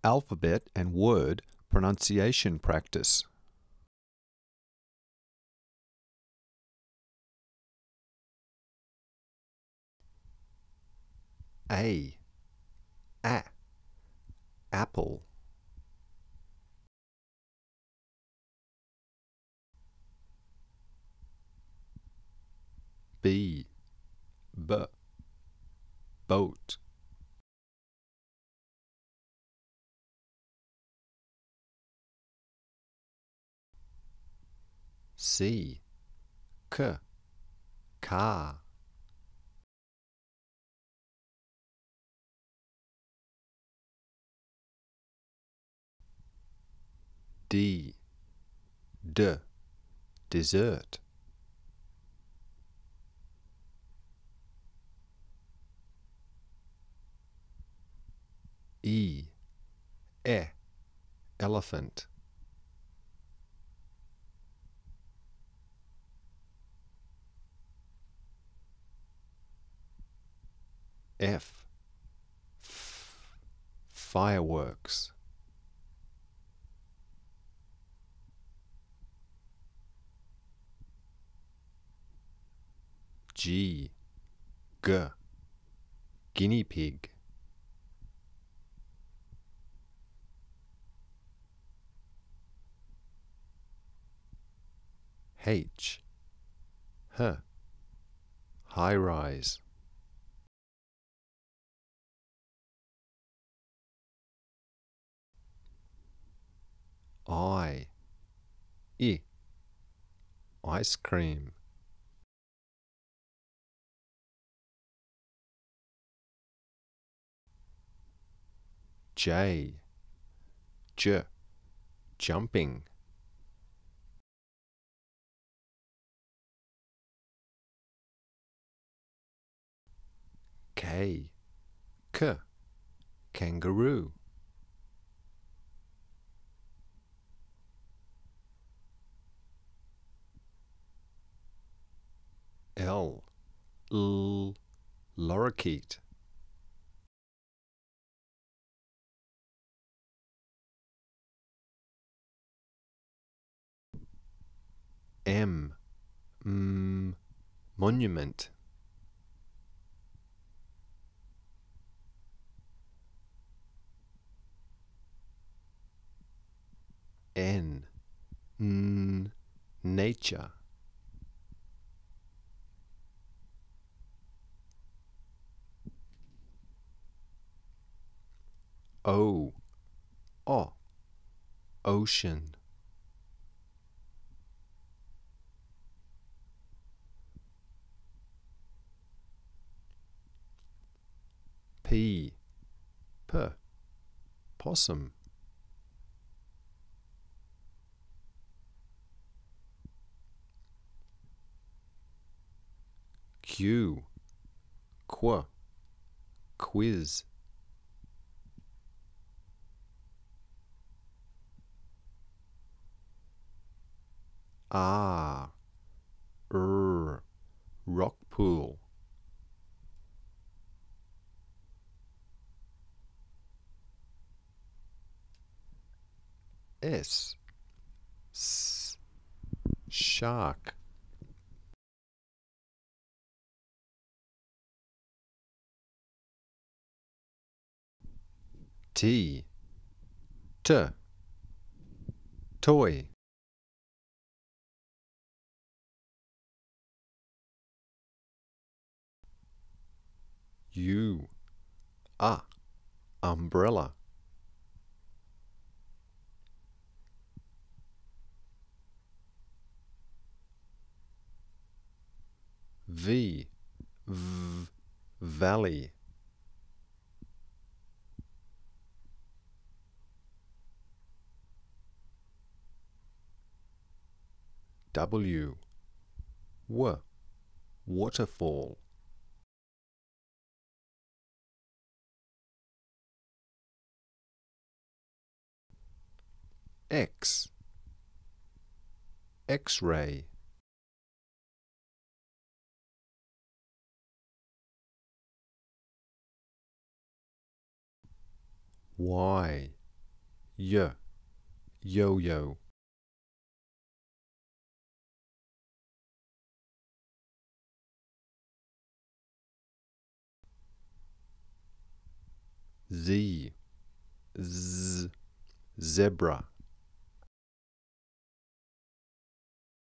Alphabet and word pronunciation practice. A apple. B boat. C car. D dessert. E elephant. F fireworks. G guinea pig. H high rise. I ice cream. J jumping. K kangaroo. L lorikeet. M monument. N nature. O ocean. P possum. Q quiz. R rock pool. S shark. T toy. U umbrella. V valley. W waterfall. X X-ray. Y yo-yo. Z, zebra.